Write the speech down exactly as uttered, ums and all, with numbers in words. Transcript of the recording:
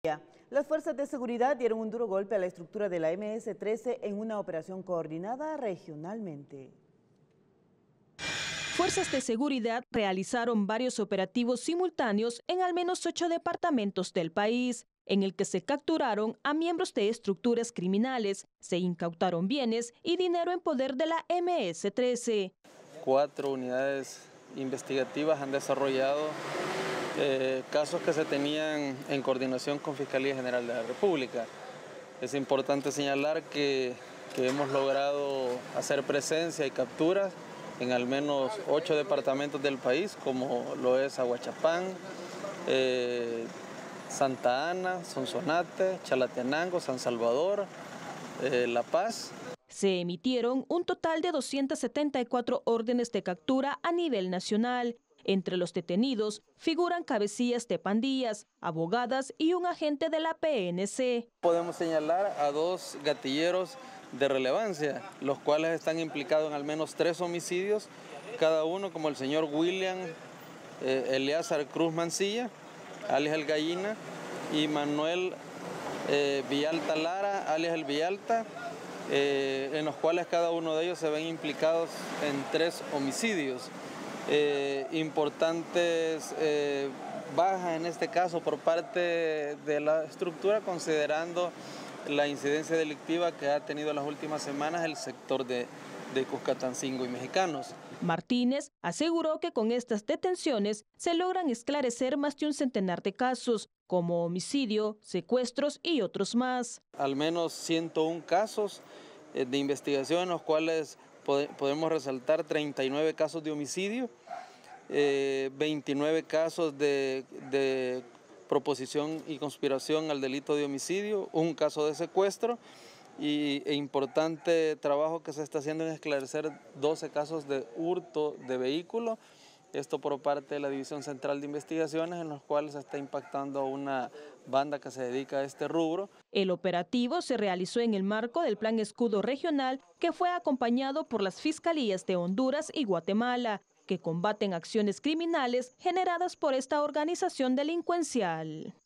Las fuerzas de seguridad dieron un duro golpe a la estructura de la eme ese trece en una operación coordinada regionalmente. Fuerzas de seguridad realizaron varios operativos simultáneos en al menos ocho departamentos del país, en el que se capturaron a miembros de estructuras criminales, se incautaron bienes y dinero en poder de la eme ese trece. Cuatro unidades investigativas han desarrollado eh, casos que se tenían en coordinación con Fiscalía General de la República. Es importante señalar que, que hemos logrado hacer presencia y capturas en al menos ocho departamentos del país, como lo es Aguachapán, eh, Santa Ana, Sonsonate, Chalatenango, San Salvador, eh, La Paz. Se emitieron un total de doscientas setenta y cuatro órdenes de captura a nivel nacional. Entre los detenidos figuran cabecillas de pandillas, abogadas y un agente de la pe ene ce. Podemos señalar a dos gatilleros de relevancia, los cuales están implicados en al menos tres homicidios, cada uno como el señor William eh, Eleazar Cruz Mancilla, alias El Gallina, y Manuel eh, Villalta Lara, alias El Villalta, eh, en los cuales cada uno de ellos se ven implicados en tres homicidios. Eh, importantes eh, bajas en este caso por parte de la estructura, considerando la incidencia delictiva que ha tenido en las últimas semanas el sector de, de Cuscatancingo y Mexicanos. Martínez aseguró que con estas detenciones se logran esclarecer más de un centenar de casos, como homicidio, secuestros y otros más. Al menos ciento uno casos eh, de investigación en los cuales pod- podemos resaltar treinta y nueve casos de homicidio, eh, veintinueve casos de, de proposición y conspiración al delito de homicidio, un caso de secuestro y e importante trabajo que se está haciendo en esclarecer doce casos de hurto de vehículo, esto por parte de la División Central de Investigaciones, en los cuales se está impactando a una banda que se dedica a este rubro. El operativo se realizó en el marco del Plan Escudo Regional, que fue acompañado por las Fiscalías de Honduras y Guatemala, que combaten acciones criminales generadas por esta organización delincuencial.